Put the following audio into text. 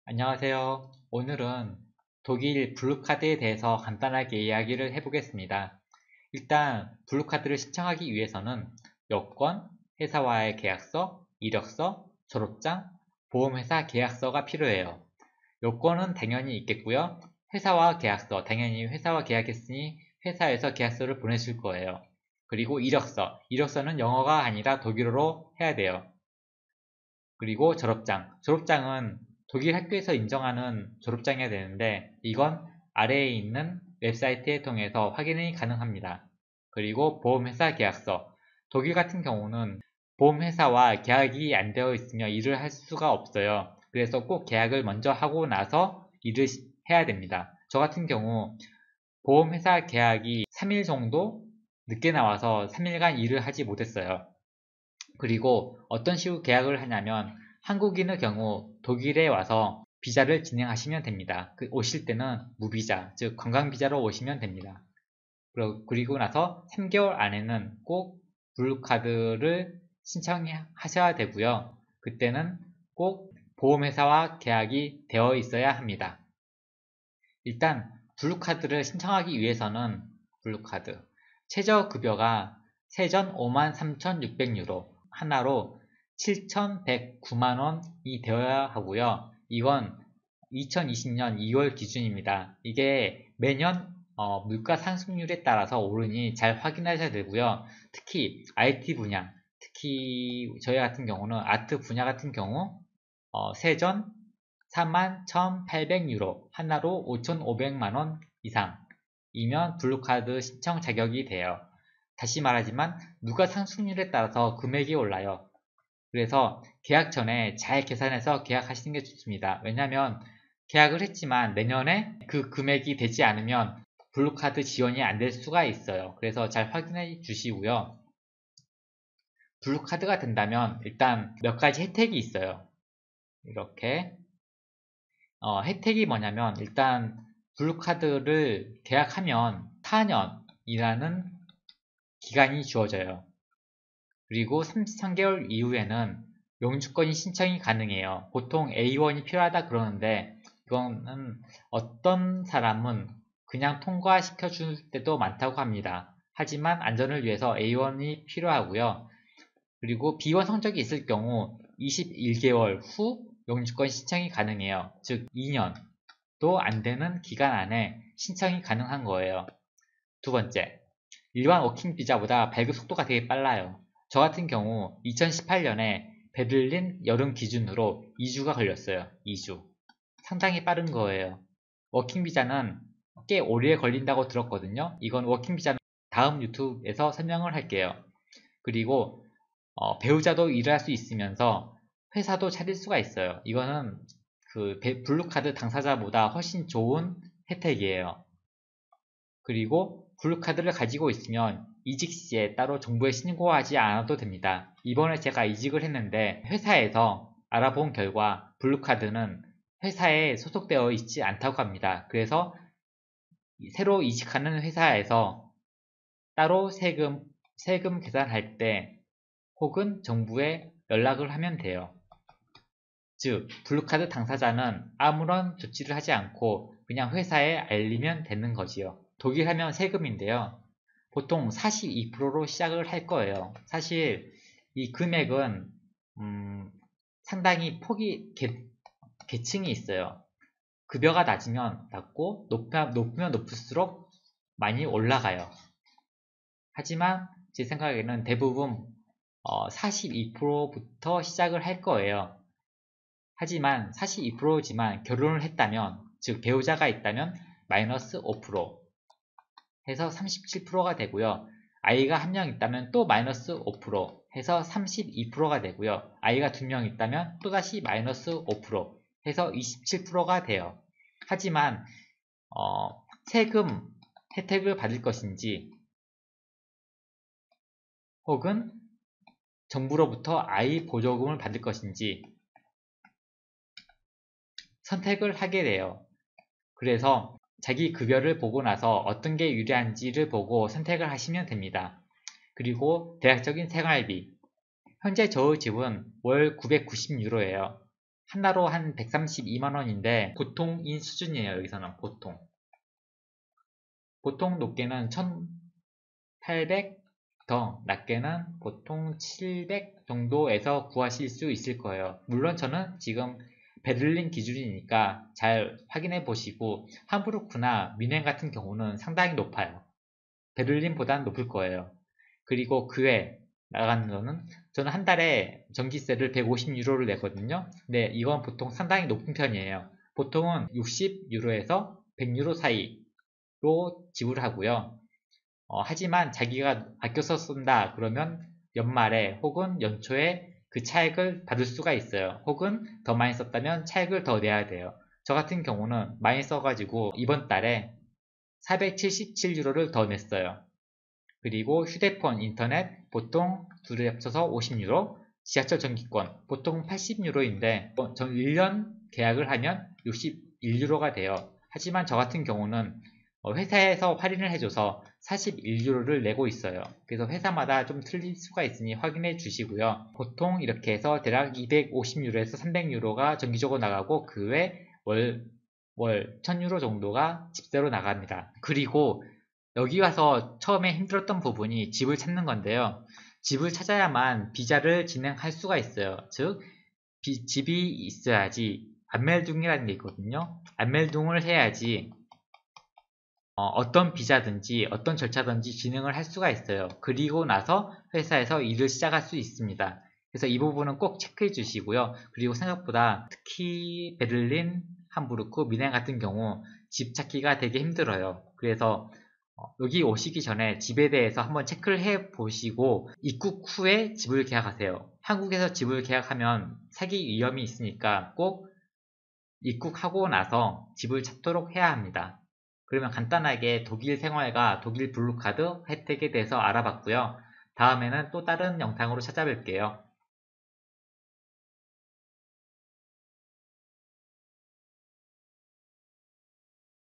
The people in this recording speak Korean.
안녕하세요. 오늘은 독일 블루카드에 대해서 간단하게 이야기를 해보겠습니다. 일단 블루카드를 신청하기 위해서는 여권, 회사와의 계약서, 이력서, 졸업장, 보험회사 계약서가 필요해요. 여권은 당연히 있겠고요. 회사와 계약서, 당연히 회사와 계약했으니 회사에서 계약서를 보내줄 거예요. 그리고 이력서는 영어가 아니라 독일어로 해야 돼요. 그리고 졸업장은 독일 학교에서 인정하는 졸업장이어야 되는데 이건 아래에 있는 웹사이트에 통해서 확인이 가능합니다. 그리고 보험회사 계약서. 독일 같은 경우는 보험회사와 계약이 안 되어 있으며 일을 할 수가 없어요. 그래서 꼭 계약을 먼저 하고 나서 일을 해야 됩니다. 저 같은 경우 보험회사 계약이 3일 정도 늦게 나와서 3일간 일을 하지 못했어요. 그리고 어떤 식으로 계약을 하냐면 한국인의 경우 독일에 와서 비자를 진행하시면 됩니다. 오실 때는 무비자, 즉 관광비자로 오시면 됩니다. 그리고 나서 3개월 안에는 꼭 블루카드를 신청하셔야 되고요. 그때는 꼭 보험회사와 계약이 되어 있어야 합니다. 일단 블루카드를 신청하기 위해서는 블루카드 최저급여가 세전 53,600유로 하나로 7,109만원이 되어야 하고요. 이건 2020년 2월 기준입니다. 이게 매년 물가 상승률에 따라서 오르니 잘 확인하셔야 되고요. 특히 IT 분야, 특히 저희 같은 경우는 아트 분야 같은 경우 세전 41,800유로 하나로 5,500만원 이상이면 블루카드 신청 자격이 돼요. 다시 말하지만 물가 상승률에 따라서 금액이 올라요. 그래서 계약 전에 잘 계산해서 계약하시는 게 좋습니다. 왜냐하면 계약을 했지만 내년에 그 금액이 되지 않으면 블루카드 지원이 안 될 수가 있어요. 그래서 잘 확인해 주시고요. 블루카드가 된다면 일단 몇 가지 혜택이 있어요. 이렇게 혜택이 뭐냐면 일단 블루카드를 계약하면 4년이라는 기간이 주어져요. 그리고 33개월 이후에는 영주권이 신청이 가능해요. 보통 A1이 필요하다 그러는데 이거는 어떤 사람은 그냥 통과시켜 줄 때도 많다고 합니다. 하지만 안전을 위해서 A1이 필요하고요. 그리고 B1 성적이 있을 경우 21개월 후 영주권 신청이 가능해요. 즉 2년도 안 되는 기간 안에 신청이 가능한 거예요. 두 번째, 일반 워킹 비자보다 발급 속도가 되게 빨라요. 저 같은 경우 2018년에 베를린 여름 기준으로 2주가 걸렸어요. 2주. 상당히 빠른 거예요. 워킹 비자는 꽤 오래 걸린다고 들었거든요. 이건 워킹 비자는 다음 유튜브에서 설명을 할게요. 그리고 배우자도 일을 할 수 있으면서 회사도 차릴 수가 있어요. 이거는 그 블루카드 당사자보다 훨씬 좋은 혜택이에요. 그리고 블루카드를 가지고 있으면 이직 시에 따로 정부에 신고하지 않아도 됩니다. 이번에 제가 이직을 했는데 회사에서 알아본 결과 블루카드는 회사에 소속되어 있지 않다고 합니다. 그래서 새로 이직하는 회사에서 따로 세금 계산할 때 혹은 정부에 연락을 하면 돼요. 즉, 블루카드 당사자는 아무런 조치를 하지 않고 그냥 회사에 알리면 되는 거지요. 독일 하면 세금인데요. 보통 42%로 시작을 할 거예요. 사실 이 금액은 상당히 계층이 있어요. 급여가 낮으면 낮고 높으면 높을수록 많이 올라가요. 하지만 제 생각에는 대부분 42%부터 시작을 할 거예요. 하지만 42%지만 결혼을 했다면, 즉 배우자가 있다면 마이너스 5% 해서 37%가 되고요. 아이가 한 명 있다면 또 마이너스 5% 해서 32%가 되고요. 아이가 두 명 있다면 또다시 마이너스 5% 해서 27%가 돼요. 하지만 세금 혜택을 받을 것인지 혹은 정부로부터 아이 보조금을 받을 것인지 선택을 하게 돼요. 그래서 자기 급여를 보고 나서 어떤 게 유리한지를 보고 선택을 하시면 됩니다. 그리고 대략적인 생활비. 현재 저의 집은 월 990유로예요. 하나로 한 132만원인데 보통인 수준이에요. 여기서는 보통 높게는 1800, 더 낮게는 보통 700 정도에서 구하실 수 있을 거예요. 물론 저는 지금 베를린 기준이니까 잘 확인해 보시고 함부르크나 뮌헨 같은 경우는 상당히 높아요. 베를린보다는 높을 거예요. 그리고 그 외 나가는 거는 저는 한 달에 전기세를 150유로를 내거든요. 근데 이건 보통 상당히 높은 편이에요. 보통은 60유로에서 100유로 사이로 지불하고요. 하지만 자기가 아껴서 쓴다 그러면 연말에 혹은 연초에 그 차액을 받을 수가 있어요. 혹은 더 많이 썼다면 차액을 더 내야 돼요. 저 같은 경우는 많이 써가지고 이번 달에 477유로를 더 냈어요. 그리고 휴대폰, 인터넷 보통 둘이 합쳐서 50유로, 지하철 전기권 보통 80유로인데 전 1년 계약을 하면 61유로가 돼요. 하지만 저 같은 경우는 회사에서 할인을 해줘서 41유로를 내고 있어요. 그래서 회사마다 좀 틀릴 수가 있으니 확인해 주시고요. 보통 이렇게 해서 대략 250유로에서 300유로가 정기적으로 나가고 그 외 월 1000유로 정도가 집세로 나갑니다. 그리고 여기 와서 처음에 힘들었던 부분이 집을 찾는 건데요. 집을 찾아야만 비자를 진행할 수가 있어요. 즉 집이 있어야지 안멜둥이라는 게 있거든요. 안멜둥을 해야지 어떤 비자든지 어떤 절차든지 진행을 할 수가 있어요. 그리고 나서 회사에서 일을 시작할 수 있습니다. 그래서 이 부분은 꼭 체크해 주시고요. 그리고 생각보다 특히 베를린, 함부르크, 뮌헨 같은 경우 집 찾기가 되게 힘들어요. 그래서 여기 오시기 전에 집에 대해서 한번 체크를 해 보시고 입국 후에 집을 계약하세요. 한국에서 집을 계약하면 사기 위험이 있으니까 꼭 입국하고 나서 집을 찾도록 해야 합니다. 그러면 간단하게 독일 생활과 독일 블루카드 혜택에 대해서 알아봤고요. 다음에는 또 다른 영상으로 찾아뵐게요.